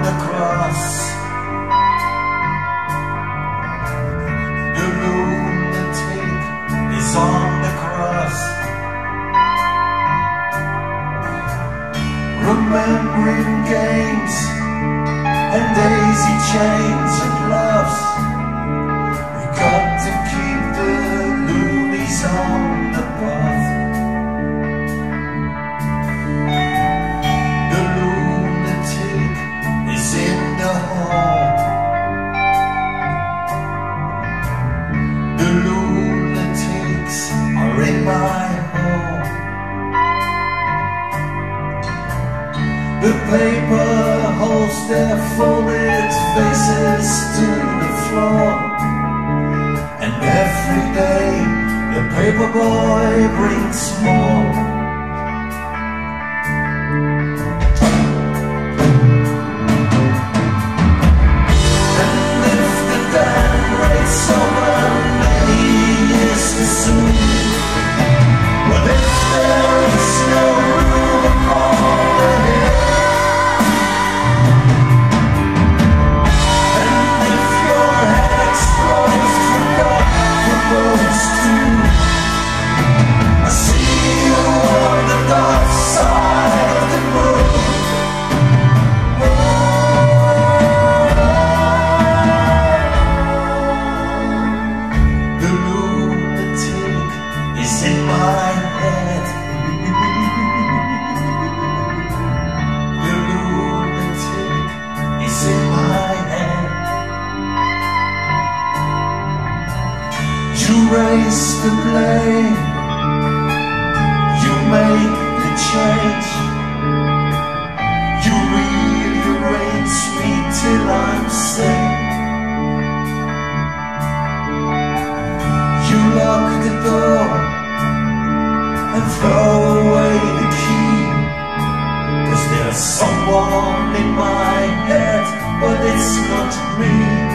the cross. The lunatic is on the cross, remembering games and daisy chains and loves. We got to keep the loonies on the path. The lunatic is in the hall. The lunatics are in my hall. The paper holds their folded faces to the floor, and every day the paper boy brings more. And if the dam breaks over many years too soon, what if there is no room upon the hill? You raise the blame, you make the change, you rearrange me till I'm sane. You lock the door and throw away the key, 'cause there's someone in my head, but it's not me.